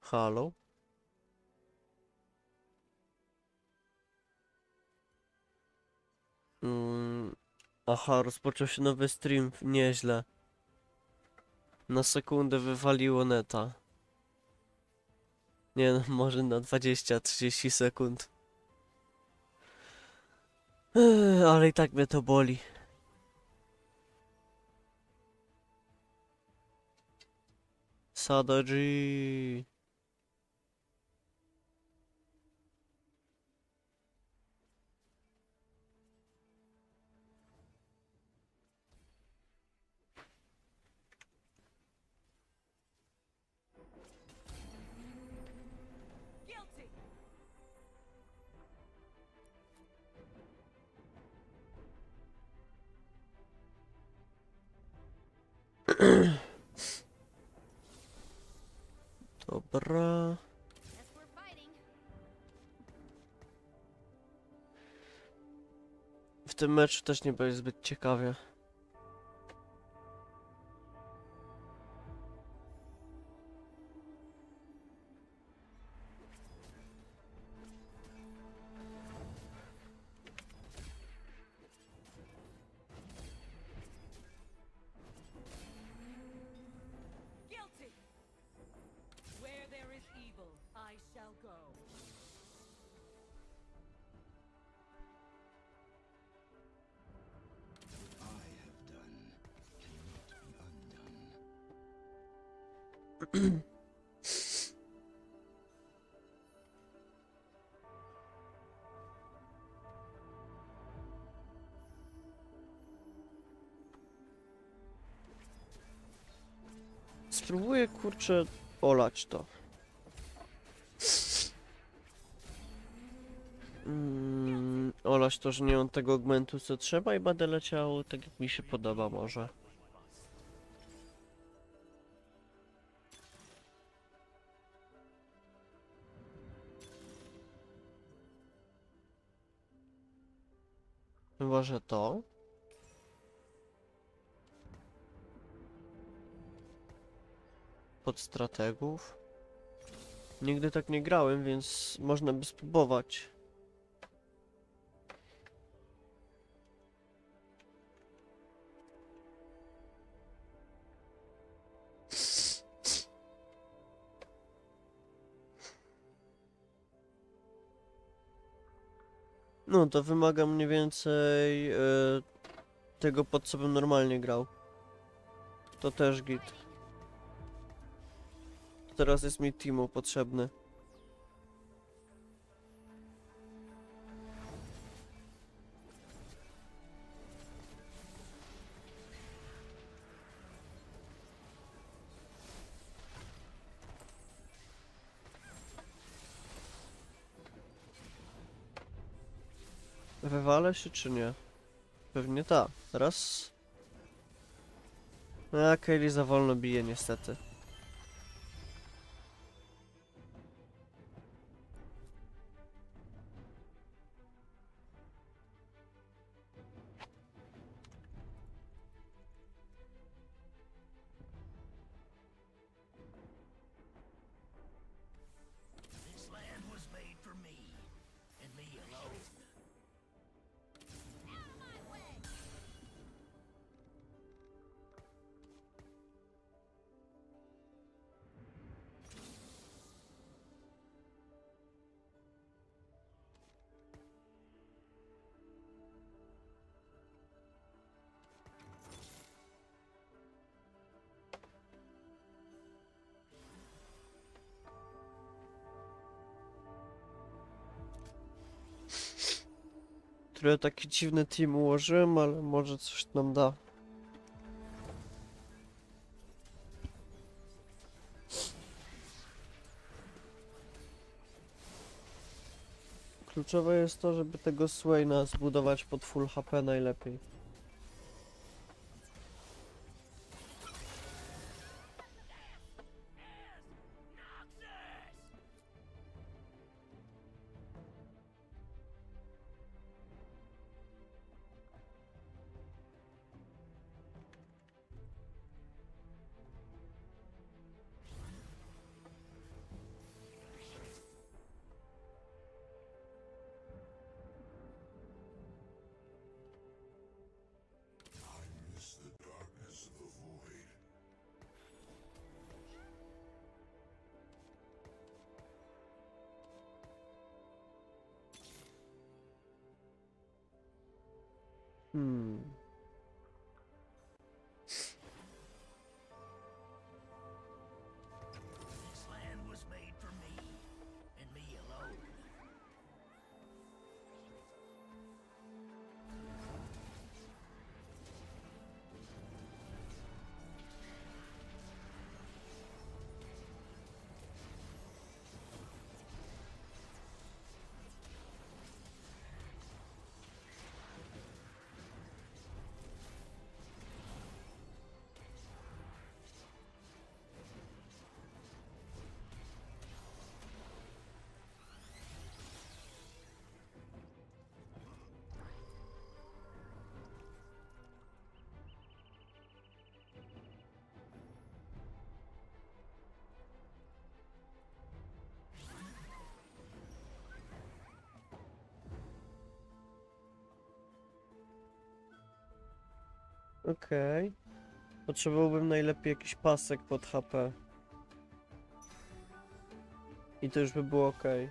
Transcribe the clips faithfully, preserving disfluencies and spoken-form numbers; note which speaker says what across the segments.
Speaker 1: Halo? Mm, aha, rozpoczął się nowy stream. Nieźle. Na sekundę wywaliło neta. Nie no, może na dwadzieścia trzydzieści sekund. Ech, ale i tak mnie to boli. Sadaji. Dobra. W tym meczu też nie będzie zbyt ciekawie. Spróbuję, kurczę, olać to. Mm, olać to, że nie mam tego augmentu co trzeba i będę leciał tak jak mi się podoba może. Chyba, że to. Pod strategów. Nigdy tak nie grałem, więc można by spróbować. No, to wymaga mniej więcej e, tego, pod co bym normalnie grał. To też git. Teraz jest mi Timo potrzebny. Wywalę się czy nie? Pewnie tak. Raz. A, Kaylee za wolno bije niestety. Trochę taki dziwny team ułożyłem, ale może coś nam da. Kluczowe jest to, żeby tego Swaina zbudować pod full H P najlepiej. Hmm.
Speaker 2: This land was made for me, and me alone.
Speaker 1: Okej. Potrzebowałbym najlepiej jakiś pasek pod H P. I to już by było okej.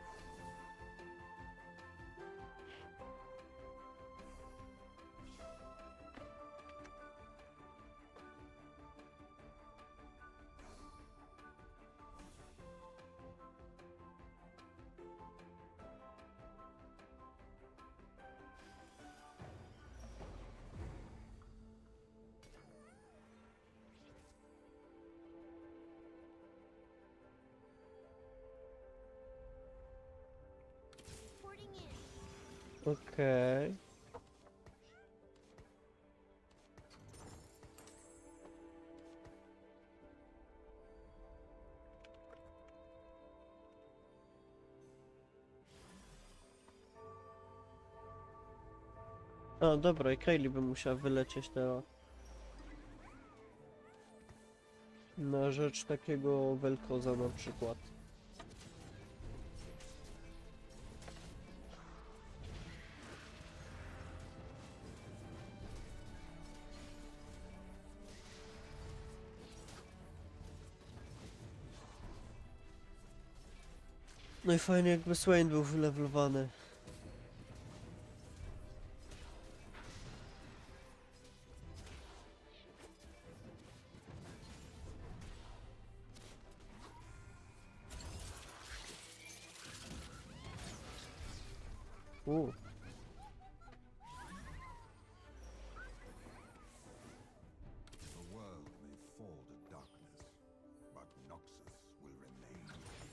Speaker 3: Reporting in.
Speaker 1: Okej. A, dobra, i Kaylee by musiała wylecieć teraz. Na rzecz takiego Vel'Koza na przykład. No i fajnie jakby Swain był wylewlowany. U.
Speaker 4: The world may fall to darkness, but Noxus will remain.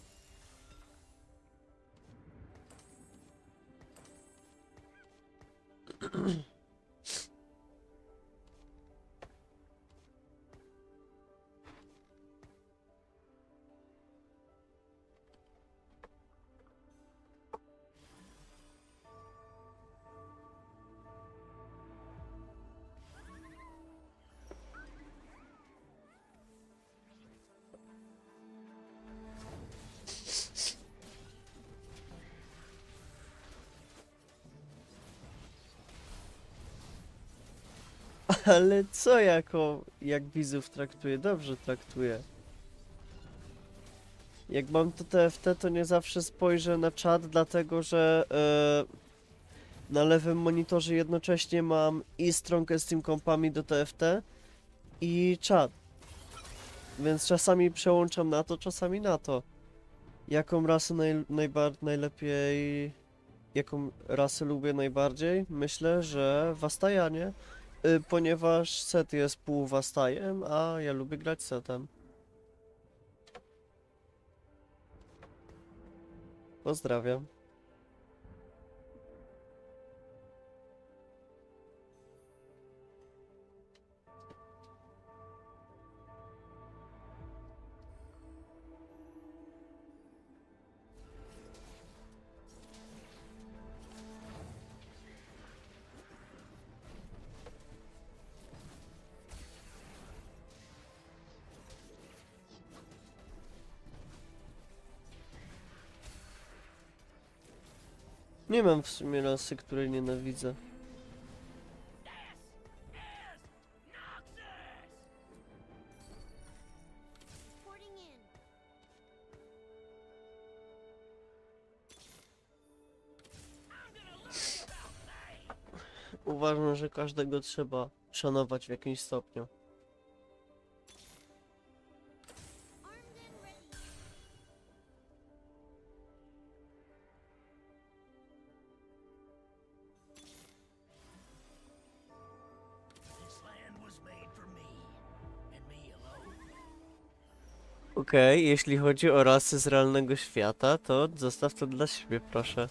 Speaker 1: Ale co jako, jak widzów traktuje? Dobrze traktuje. Jak mam to T F T, to nie zawsze spojrzę na czat, dlatego że e, na lewym monitorze jednocześnie mam i stronkę z tym kompami do T F T i czat. Więc czasami przełączam na to, czasami na to. Jaką rasę naj, najbar najlepiej... Jaką rasę lubię najbardziej? Myślę, że Wastajanie. Y, ponieważ set jest pół Wastajem, a ja lubię grać setem. Pozdrawiam. Nie mam w sumie rasy, której nienawidzę.
Speaker 3: Reporting in.
Speaker 1: uważam, że każdego trzeba szanować w jakimś stopniu.
Speaker 3: Armed and ready.
Speaker 2: This land was made for me, and me alone.
Speaker 1: Okej, jeśli chodzi o rasy z realnego świata, to zostaw to dla siebie, proszę.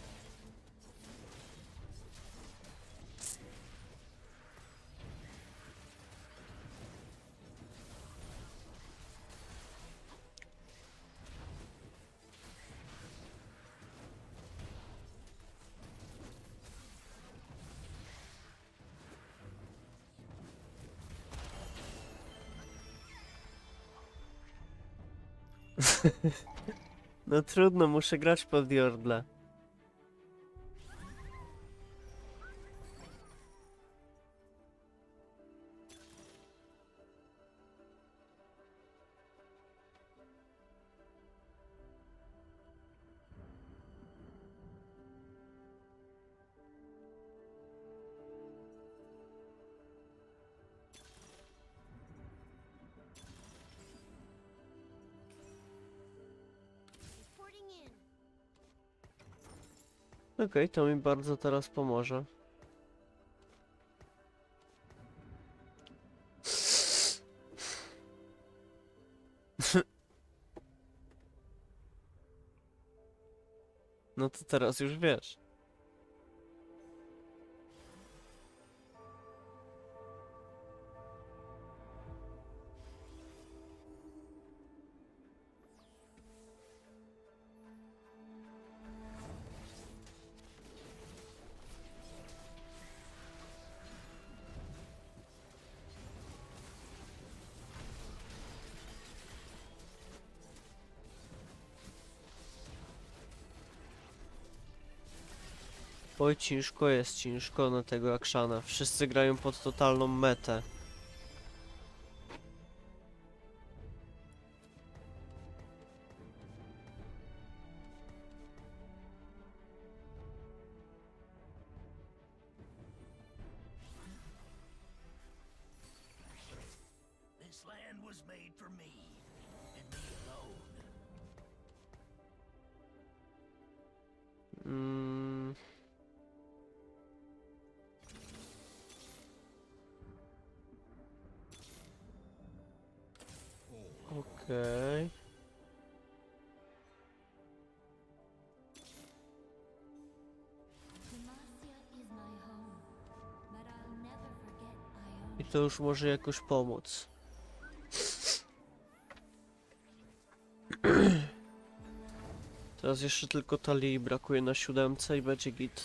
Speaker 1: No trudno, muszę grać pod Jordle.
Speaker 3: Reporting in.
Speaker 1: Okej, to mi bardzo teraz pomoże. No to teraz już wiesz. Oj, ciężko jest, ciężko na tego Akshana. Wszyscy grają pod totalną metę.
Speaker 2: This land was made for me, and me alone.
Speaker 1: Mm. Okej.
Speaker 3: Demacia is my home, but I'll never forget I own
Speaker 1: I to już może jakoś pomóc. Teraz jeszcze tylko talii brakuje na siódemce i będzie git.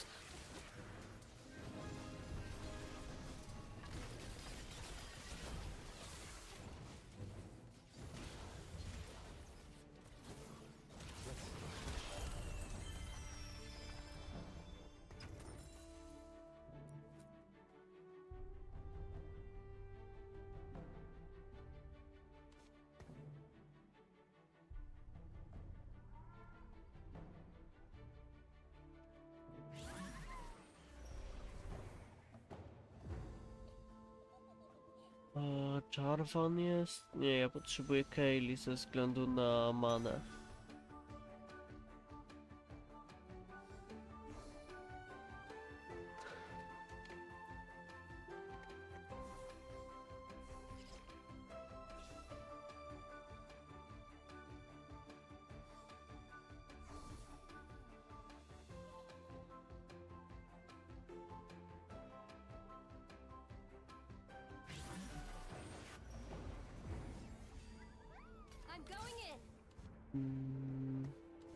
Speaker 1: A Jarvan jest? Nie, ja potrzebuję Kaylee ze względu na manę.
Speaker 3: I'm going in.
Speaker 1: Mm.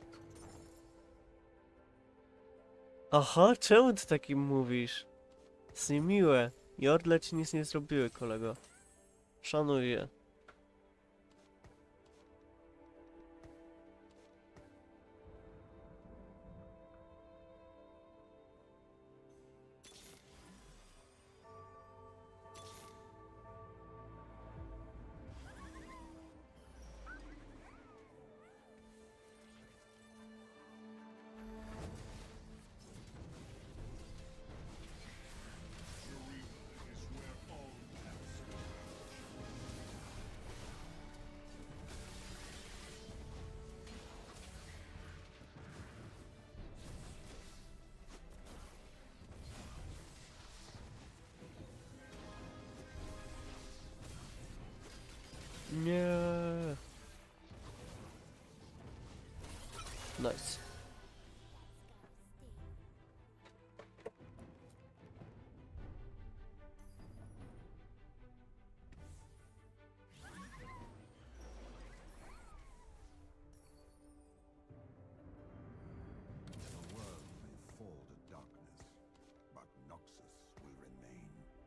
Speaker 1: Aha, czemu ty takim mówisz? Jest niemiłe. Jordle ci nic nie zrobiły, kolego. Szanuję. Nice.
Speaker 4: The world may fall to darkness, but Noxus will remain.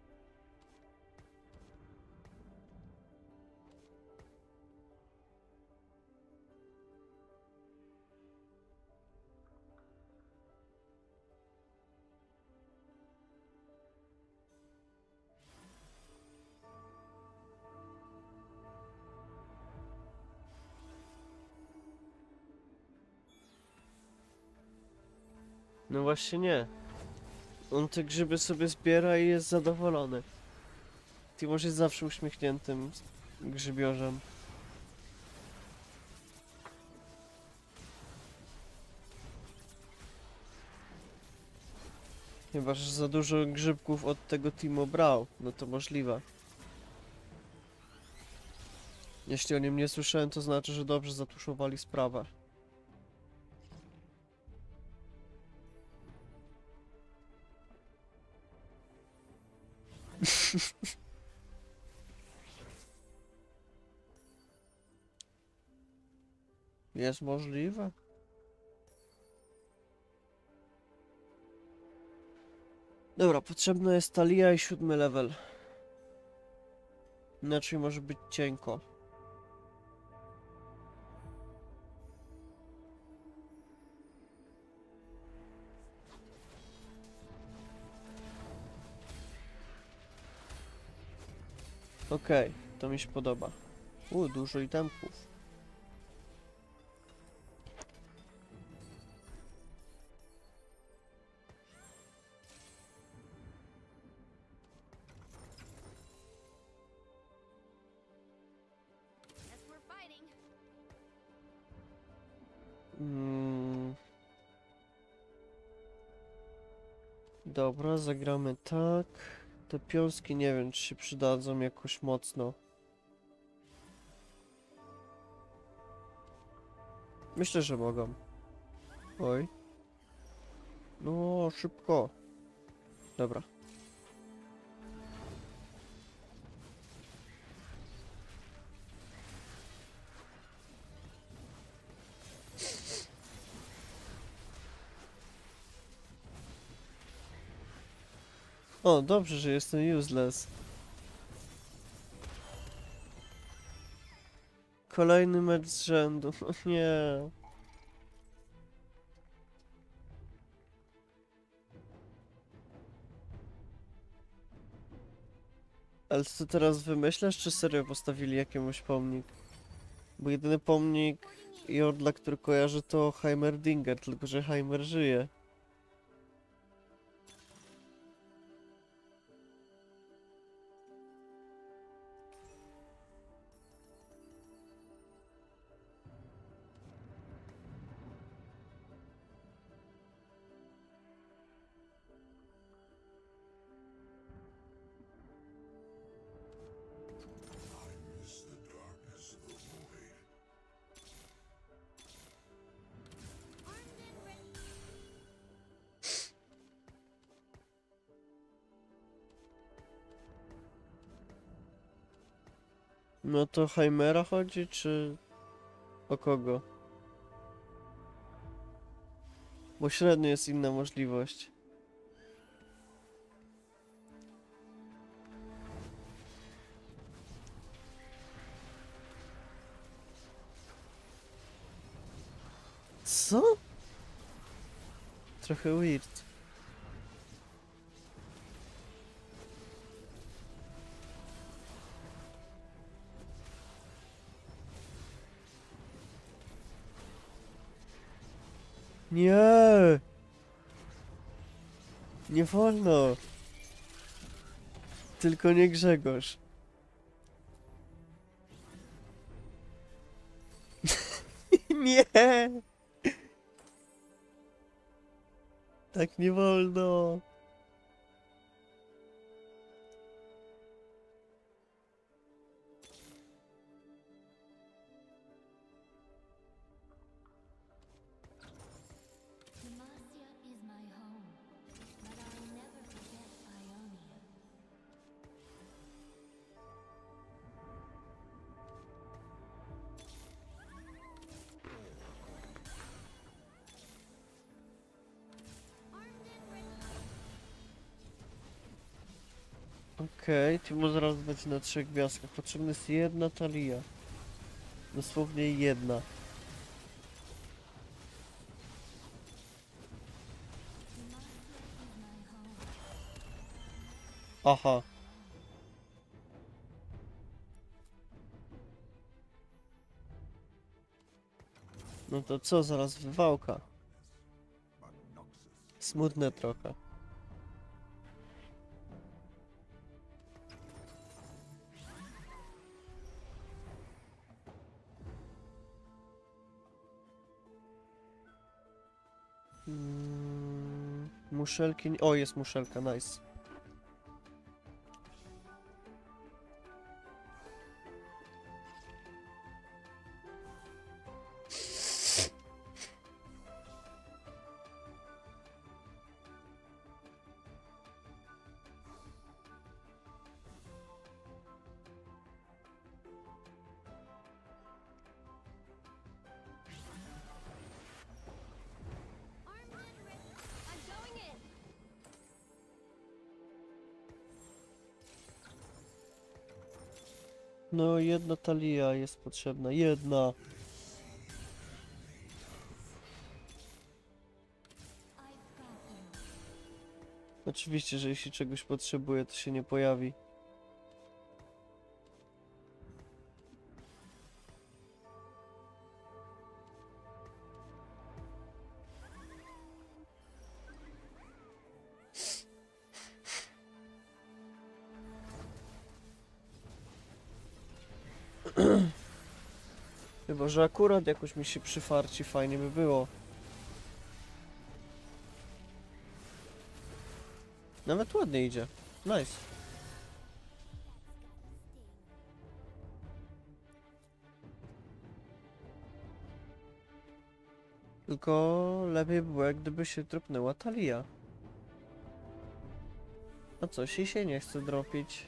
Speaker 1: No właśnie nie. On te grzyby sobie zbiera i jest zadowolony. Timoż jest zawsze uśmiechniętym grzybiorzem. Chyba, że za dużo grzybków od tego Timo brał, no to możliwe. Jeśli o nim nie słyszałem, to znaczy, że dobrze zatuszowali sprawę. Jest możliwe. Dobra, potrzebna jest Talia i siódmy level. Inaczej może być cienko. Okej, to mi się podoba. U, dużo itemków.
Speaker 3: Guess we're fighting.
Speaker 1: Mm. Dobra, zagramy tak. Te piąski nie wiem, czy się przydadzą jakoś mocno. Myślę, że mogą. Oj. No, szybko. Dobra. O, dobrze, że jestem useless. Kolejny mecz z rzędu. O nie. Ale co teraz wymyślasz, czy serio postawili jakiemuś pomnik? Bo jedyny pomnik Jordla, który kojarzy, to Heimerdinger, tylko że Heimer żyje. No to Heimera chodzi, czy o kogo? Bo średnio jest inna możliwość. Co? Trochę weird. Nie! Nie wolno! Tylko nie Grzegorz. Nie! Tak nie wolno! Okej, Timo zaraz będzie na trzech gwiazdkach. Potrzebna jest jedna talia. Dosłownie jedna. Aha. No to co, zaraz wywałka.
Speaker 4: but Noxus
Speaker 1: Smutne trochę. Mm, muszelki... nie- O, jest muszelka, nice.
Speaker 3: Armed and ready. I'm going in.
Speaker 1: No, jedna talia jest potrzebna. Jedna.
Speaker 3: I've got you.
Speaker 1: Oczywiście, że jeśli czegoś potrzebuję, to się nie pojawi. Chyba, że akurat jakoś mi się przyfarci, fajnie by było. Nawet ładnie idzie. Nice. Tylko lepiej było, jak gdyby się dropnęła talia. A coś jej się nie chce dropić.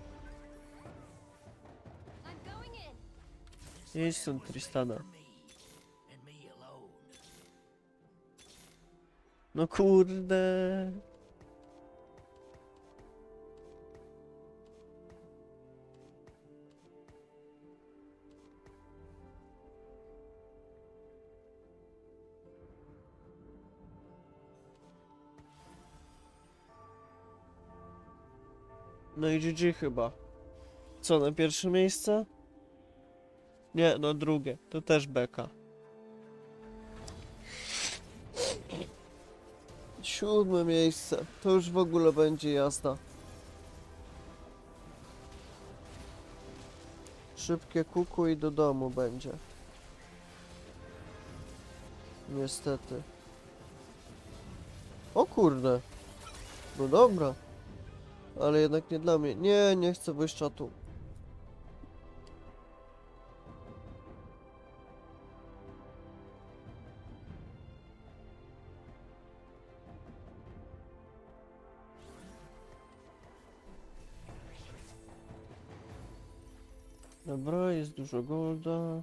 Speaker 3: I'm going in.
Speaker 1: Jedź stąd, Tristana.
Speaker 2: For me, and me alone.
Speaker 1: No kurde. No i G G chyba. Co, na pierwsze miejsce? Nie, no drugie. To też beka. Siódme miejsce. To już w ogóle będzie jazda. Szybkie kuku i do domu będzie. Niestety. O kurde. No dobra. Ale jednak nie dla mnie. Nie, nie chcę wyjść czatu. Dobra, jest dużo golda.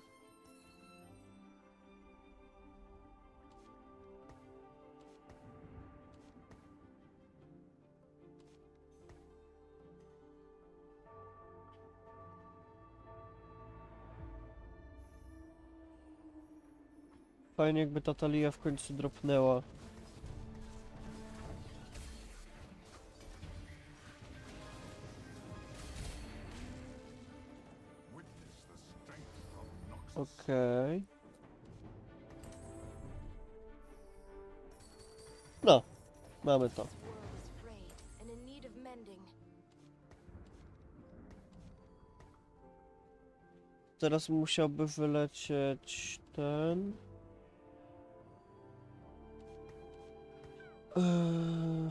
Speaker 1: Fajnie, jakby ta talia w końcu dropnęła.
Speaker 4: witness the strength of Noxus.
Speaker 1: Okej. No, mamy to.
Speaker 5: This world is frayed and in need of mending.
Speaker 1: Teraz musiałby wylecieć ten. Eee...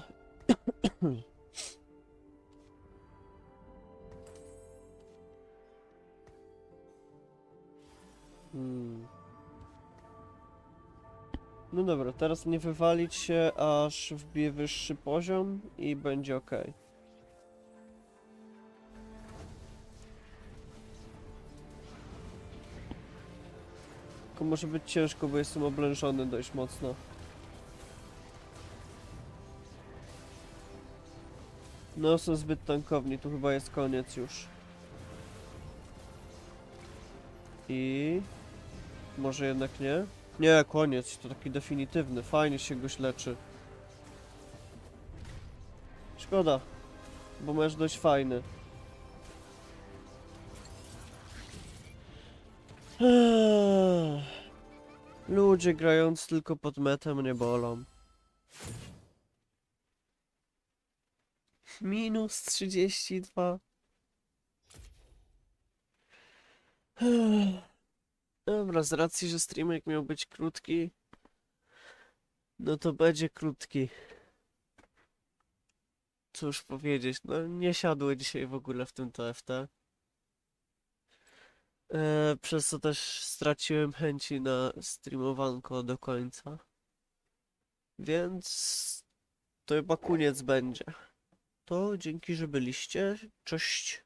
Speaker 1: hmm. No dobra, teraz nie wywalić się, aż wbije wyższy poziom i będzie ok. Tylko może być ciężko, bo jestem oblężony dość mocno. No, są zbyt tankowni, tu chyba jest koniec już. I... Może jednak nie? Nie, koniec, to taki definitywny, fajnie się goś leczy. Szkoda, bo masz dość fajny. Ech. Ludzie grając tylko pod metę mnie bolą. Minus trzydzieści dwa. Ech. Dobra, z racji, że streamek miał być krótki, no to będzie krótki. Cóż powiedzieć, no nie siadło dzisiaj w ogóle w tym T F T. E, przez co też straciłem chęci na streamowanko do końca. Więc to chyba koniec będzie. To dzięki, że byliście. Cześć.